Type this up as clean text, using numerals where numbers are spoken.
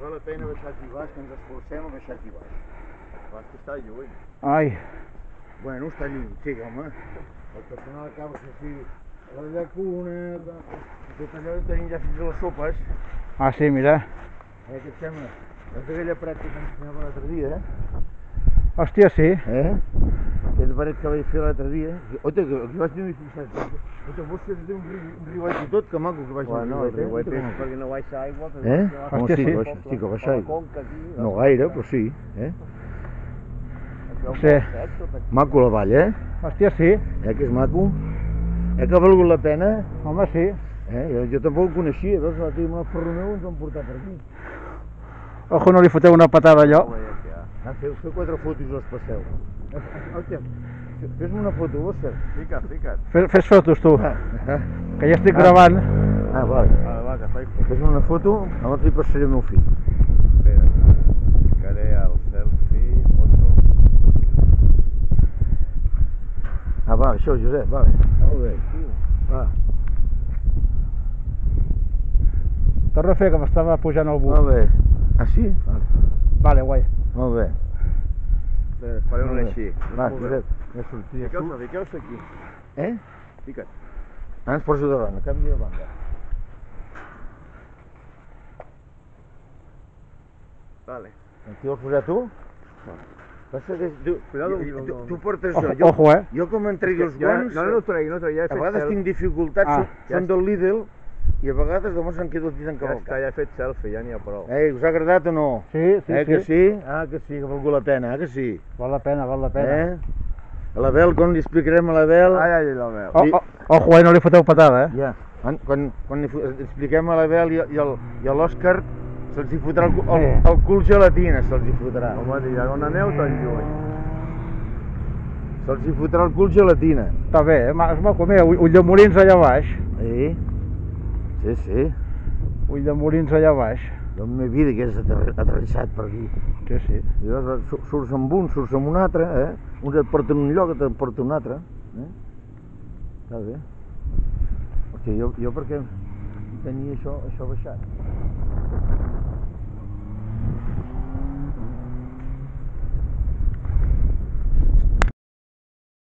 val la pena baixar aquí baix, que ens esforcem a baixar aquí baix. Vas que està lluny. Ai, Bueno, està lluny, sí, home. El que al final acaba així, la llacuna, tot allò que tenim ja fins a les sopes. ah sí, mira. Què et sembla? És aquella paret que t'ensenyava l'altre dia, eh? Hòstia, sí. Aquella paret que vaig fer l'altre dia. Ota, que aquí vaig tenir fixat. Ota, vols que té un riuet i tot, que maco que vaig Bueno, el riuet és perquè no baixa aigua. Hòstia, sí. Sí, que baixa aigua. Aquí, No gaire, però sí, Sí. Maco la vall, Hòstia, sí. Que és maco. Que ha valgut la pena. Home, sí. Jo tampoc ho coneixia, veus, l'altre dia amb el ferroneu ens van portar per aquí. Ojo, no li foteu una patada allò. Feu 4 fotos i les passeu. Hòstia, fes-me una foto, Òscar. Fica't. Fes fotos, tu, que ja estic gravant. Vale. Va, que faig. Fes-me una foto, abans li passaré al meu fill. Espera. Ficaré el selfie, foto. Vale, això, Josep, vale. Molt bé, tio. Va. Torna a fer, que m'estava pujant el bus. Molt bé. Sí? Vale. Vale, guai. Molt bé. Espera, farem una així. Va, Josep, ja sortia. Fiqueu-se aquí. Fica't. Ara ens poso davant, a canvi de banda. Vale. T'hi vols posar tu? Passa que tu portes jo. Ojo, Jo com em tregui els guants, No tregui, ja he a fet vegades selfie. tinc dificultats, són del Lidl, i a vegades llavors em quedo el dit Ja encavalcat. està, ja he fet selfie, ja n'hi ha prou. Us ha agradat o no? Sí, sí, Que sí. sí? Que sí, que ha valgut la pena, que sí? Val la pena, val la pena. A l'Abel, quan li explicarem a l'Abel... Ai, la veu. Ojo, no li foteu patada, Ja, quan li expliquem a l'Abel i a l'Òscar, se'ls hi fotrà el cul gelatina, se'ls hi fotrà. Home, ja on aneu tan lluny? Se'ls hi fotrà el cul gelatina. Està bé, és maco. Mira, Ulldemolins allà baix. Sí. Ulldemolins allà baix. Jo en la meva vida que és aterrissat per aquí. Sí. I llavors surts amb un, surts amb un altre, Uns et porten un lloc, et porten un altre. Està bé. Hòstia, jo perquè tenia això baixat.